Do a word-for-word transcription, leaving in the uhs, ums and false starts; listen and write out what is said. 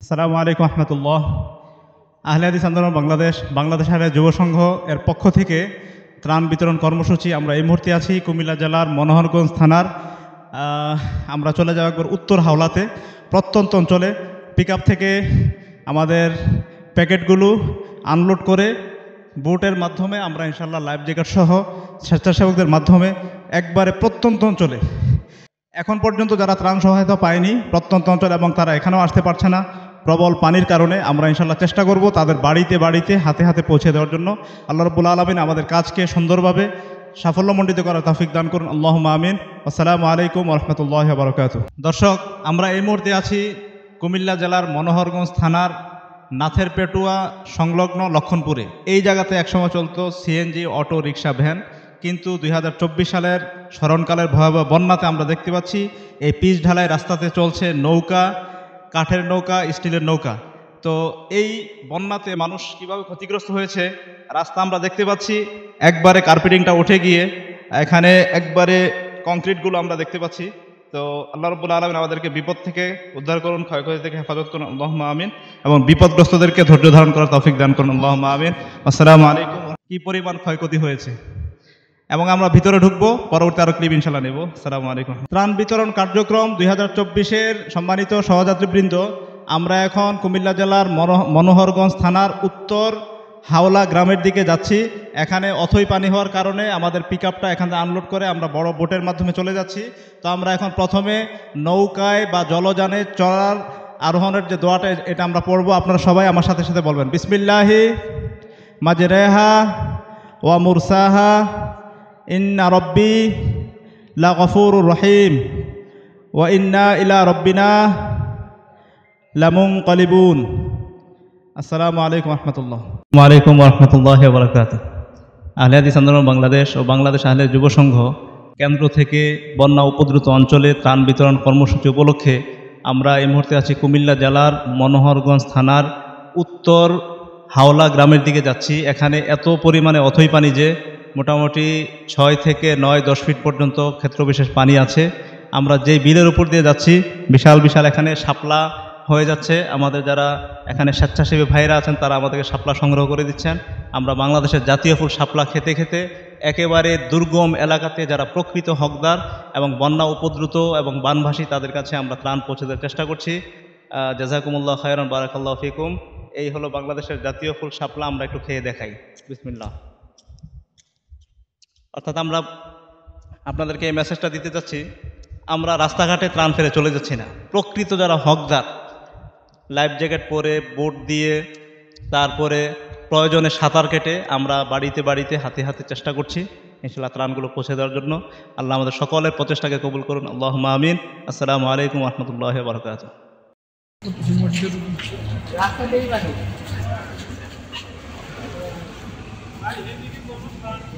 আসসালামু আলাইকুম রহমতুল্লাহ। আহলে হাদিস আন্দোলন বাংলাদেশ, বাংলাদেশ আহলে যুব সংঘ এর পক্ষ থেকে ত্রাণ বিতরণ কর্মসূচি। আমরা এই মুহূর্তে আছি কুমিল্লা জেলার মনোহরগঞ্জ থানার। আমরা চলে যাব একবার উত্তর হাওলাতে, প্রত্যন্ত অঞ্চলে। পিক আপ থেকে আমাদের প্যাকেটগুলো আনলোড করে বোটের মাধ্যমে আমরা ইনশাল্লাহ লাইফ জ্যাকেট সহ স্বেচ্ছাসেবকদের মাধ্যমে একবারে প্রত্যন্ত অঞ্চলে, এখন পর্যন্ত যারা ত্রাণ সহায়তা পায়নি প্রত্যন্ত অঞ্চল এবং তারা এখানেও আসতে পারছে না প্রবল পানির কারণে, আমরা ইনশাল্লাহ চেষ্টা করব তাদের বাড়িতে বাড়িতে হাতে হাতে পৌঁছে দেওয়ার জন্য। আল্লাহ রাব্বুল আলামিন আমাদের কাজকে সুন্দরভাবে সাফল্যমণ্ডিত করার তৌফিক দান করুন। আল্লাহুম্মা আমিন। আসসালামু আলাইকুম ওয়া রাহমাতুল্লাহি ওয়া বারাকাতুহু। দর্শক, আমরা এই মুহূর্তে আছি কুমিল্লা জেলার মনোহরগঞ্জ থানার নাথের পেটুয়া সংলগ্ন লক্ষণপুরে। এই জায়গাতে একসময় চলতো সিএনজি, অটো, রিক্সা, ভ্যান, কিন্তু দুই হাজার চব্বিশ সালের স্মরণকালের ভয়াবহ বন্যাতে আমরা দেখতে পাচ্ছি এই পিচ ঢালাই রাস্তাতে চলছে নৌকা, কাঠের নৌকা, স্টিলের নৌকা। তো এই বন্যাতে মানুষ কিভাবে ক্ষতিগ্রস্ত হয়েছে রাস্তা আমরা দেখতে পাচ্ছি, একবারে কার্পেটিংটা উঠে গিয়ে এখানে একবারে কংক্রিটগুলো আমরা দেখতে পাচ্ছি। তো আল্লাহ রাব্বুল আলামিন আমাদেরকে বিপদ থেকে উদ্ধার করুন, ক্ষয়ক্ষতি থেকে হেফাজত করুন, আল্লাহুম্মা আমিন, এবং বিপদগ্রস্তদেরকে ধৈর্য ধারণ করার তৌফিক দান করুন, আল্লাহুম্মা আমিন। আসসালামু আলাইকুম। কি পরিমাণ ক্ষয়ক্ষতি হয়েছে এবং আমরা ভিতরে ঢুকবো, পরবর্তী আরো ক্লিপ ইনশাল্লাহ নেব। আসসালামু আলাইকুম। ত্রাণ বিতরণ কার্যক্রম দুই হাজার চব্বিশের সম্মানিত সহযাত্রীবৃন্দ, আমরা এখন কুমিল্লা জেলার মনোহরগঞ্জ থানার উত্তর হাওলা গ্রামের দিকে যাচ্ছি। এখানে অথই পানি হওয়ার কারণে আমাদের পিক আপটা এখান থেকে আনলোড করে আমরা বড় বোটের মাধ্যমে চলে যাচ্ছি। তো আমরা এখন প্রথমে নৌকায় বা জলযানে চড়ার আরোহণের যে দোয়াটা, এটা আমরা পড়বো। আপনারা সবাই আমার সাথে সাথে বলবেন, বিসমিল্লাহি মাজরেহা ওয়া মুরসাহা ইন্না রব্বি লা গফুরুর রহিম ওয়া ইন্না ইলা রব্বিনা লামুনকালিবুন। আসসালামু আলাইকুম রহমতুল্লাহ। ওয়ালাইকুম রহমতুল্লাহি ওয়া বারাকাতুহু। আহলে হাদিস আন্দোলন বাংলাদেশ ও বাংলাদেশ আহলে যুব সংঘ কেন্দ্র থেকে বন্যা উপদ্রুত অঞ্চলে ত্রাণ বিতরণ কর্মসূচি উপলক্ষে আমরা এই মুহূর্তে আছি কুমিল্লা জেলার মনোহরগঞ্জ থানার উত্তর হাওলা গ্রামের দিকে যাচ্ছি। এখানে এত পরিমাণে অথই পানি যে মোটামুটি ছয় থেকে নয় দশ ফিট পর্যন্ত ক্ষেত্রবিশেষ পানি আছে। আমরা যেই বিলের উপর দিয়ে যাচ্ছি, বিশাল বিশাল এখানে শাপলা হয়ে যাচ্ছে। আমাদের যারা এখানে স্বেচ্ছাসেবী ভাইরা আছেন তারা আমাদেরকে শাপলা সংগ্রহ করে দিচ্ছেন। আমরা বাংলাদেশের জাতীয় ফুল শাপলা খেতে খেতে একেবারে দুর্গম এলাকাতে যারা প্রকৃত হকদার এবং বন্যা উপদ্রুত এবং বানভাসী, তাদের কাছে আমরা ত্রাণ পৌঁছে দেওয়ার চেষ্টা করছি। জাযাকুমুল্লাহ খায়রান, বারাকাল্লাহু ফিকুম। এই হলো বাংলাদেশের জাতীয় ফুল শাপলা। আমরা একটু খেয়ে দেখাই। বিসমিল্লাহ। অর্থাৎ আমরা আপনাদেরকে এই মেসেজটা দিতে চাচ্ছি, আমরা রাস্তাঘাটে ত্রাণ ফেলে চলে যাচ্ছি না। প্রকৃত যারা হকদার, লাইফ জ্যাকেট পরে, বোট দিয়ে, তারপরে প্রয়োজনে সাঁতার কেটে আমরা বাড়িতে বাড়িতে হাতে হাতে চেষ্টা করছি ইনশাআল্লাহ ত্রাণগুলো পৌঁছে দেওয়ার জন্য। আল্লাহ আমাদের সকলের প্রচেষ্টাকে কবুল করুন, আল্লাহুম্মা আমিন। আসসালামু আলাইকুম ওয়া রাহমাতুল্লাহি ওয়া বারাকাতুহু। রাস্তা